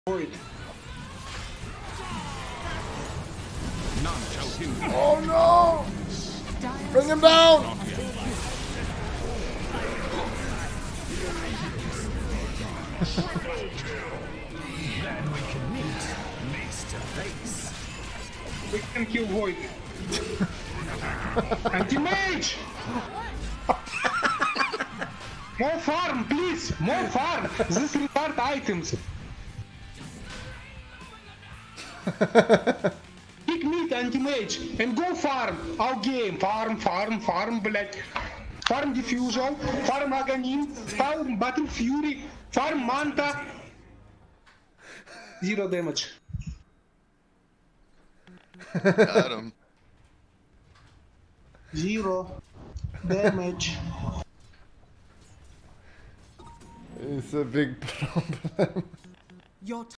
Void. Oh no! Bring him down! We can kill Void. Anti-mage! More farm, please! More farm! This reward items! Pick meat, anti-mage, and go farm! Our game! Farm, блять! Farm diffusion, farm Aghanim, farm battle fury, farm manta! Zero damage. Got him. Zero damage. It's a big problem.